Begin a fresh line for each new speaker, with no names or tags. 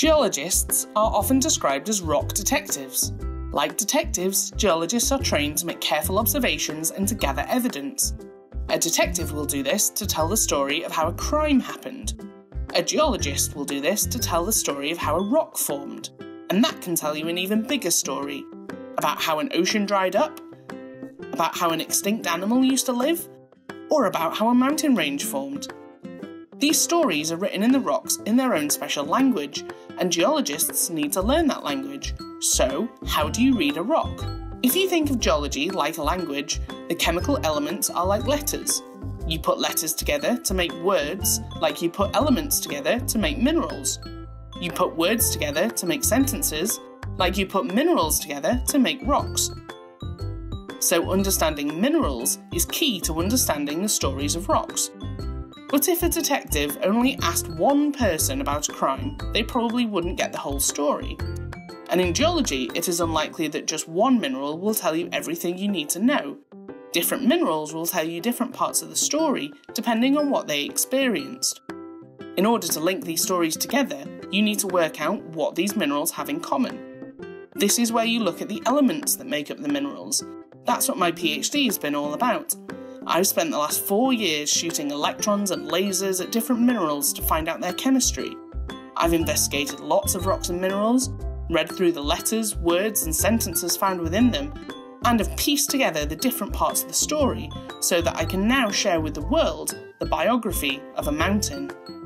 Geologists are often described as rock detectives. Like detectives, geologists are trained to make careful observations and to gather evidence. A detective will do this to tell the story of how a crime happened. A geologist will do this to tell the story of how a rock formed. And that can tell you an even bigger story, about how an ocean dried up, about how an extinct animal used to live, or about how a mountain range formed. These stories are written in the rocks in their own special language, and geologists need to learn that language. So, how do you read a rock? If you think of geology like a language, the chemical elements are like letters. You put letters together to make words, like you put elements together to make minerals. You put words together to make sentences, like you put minerals together to make rocks. So understanding minerals is key to understanding the stories of rocks. But if a detective only asked one person about a crime, they probably wouldn't get the whole story. And in geology, it is unlikely that just one mineral will tell you everything you need to know. Different minerals will tell you different parts of the story, depending on what they experienced. In order to link these stories together, you need to work out what these minerals have in common. This is where you look at the elements that make up the minerals. That's what my PhD has been all about. I've spent the last 4 years shooting electrons and lasers at different minerals to find out their chemistry. I've investigated lots of rocks and minerals, read through the letters, words and sentences found within them, and have pieced together the different parts of the story so that I can now share with the world the biography of a mountain.